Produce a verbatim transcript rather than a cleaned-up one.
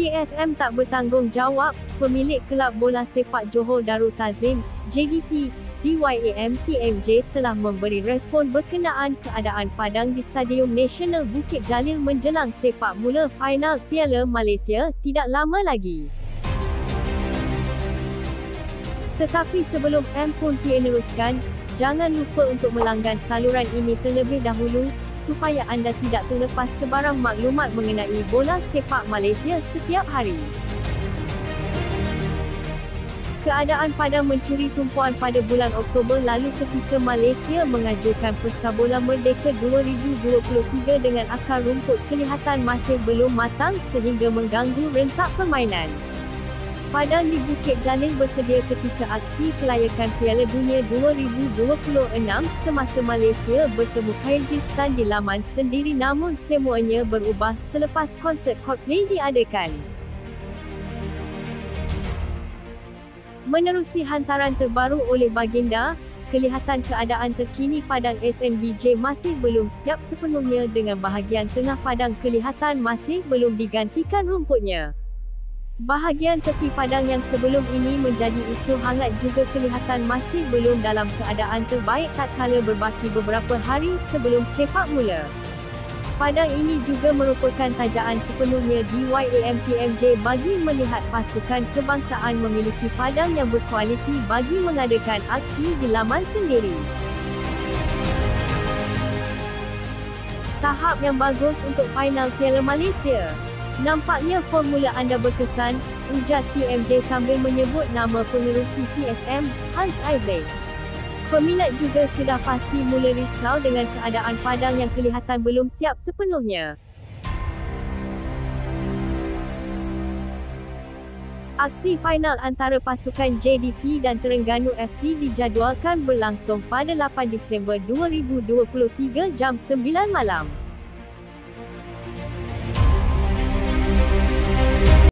K S M tak bertanggungjawab, pemilik Kelab Bola Sepak Johor Darul Ta'zim, J D T, D Y A M T M J telah memberi respon berkenaan keadaan padang di Stadium Nasional Bukit Jalil menjelang sepak mula final Piala Malaysia tidak lama lagi. Tetapi sebelum M pun meneruskan, jangan lupa untuk melanggan saluran ini terlebih dahulu, supaya anda tidak terlepas sebarang maklumat mengenai bola sepak Malaysia setiap hari. Keadaan padang mencuri tumpuan pada bulan Oktober lalu ketika Malaysia mengajukan Pesta Bola Merdeka dua ribu dua puluh tiga dengan akar rumput kelihatan masih belum matang sehingga mengganggu rentak permainan. Padang di Bukit Jalil bersedia ketika aksi kelayakan Piala Dunia dua ribu dua puluh enam semasa Malaysia bertemu Kyrgyzstan di laman sendiri, namun semuanya berubah selepas konsert Coldplay diadakan. Menerusi hantaran terbaru oleh Baginda, kelihatan keadaan terkini padang S N B J masih belum siap sepenuhnya dengan bahagian tengah padang kelihatan masih belum digantikan rumputnya. Bahagian tepi padang yang sebelum ini menjadi isu hangat juga kelihatan masih belum dalam keadaan terbaik tatkala berbaki beberapa hari sebelum sepak mula. Padang ini juga merupakan tajaan sepenuhnya D Y A M T M J bagi melihat pasukan kebangsaan memiliki padang yang berkualiti bagi mengadakan aksi di laman sendiri. Tahap yang bagus untuk final Piala Malaysia. Nampaknya formula anda berkesan, ujar T M J sambil menyebut nama pengerusi P S M, Hans Isaac. Peminat juga sudah pasti mula risau dengan keadaan padang yang kelihatan belum siap sepenuhnya. Aksi final antara pasukan J D T dan Terengganu F C dijadualkan berlangsung pada lapan Disember dua ribu dua puluh tiga jam sembilan malam.